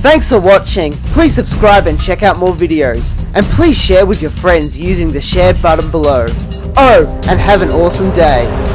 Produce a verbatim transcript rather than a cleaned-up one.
Thanks for watching. Please subscribe and check out more videos. And please share with your friends using the share button below. Oh, and have an awesome day.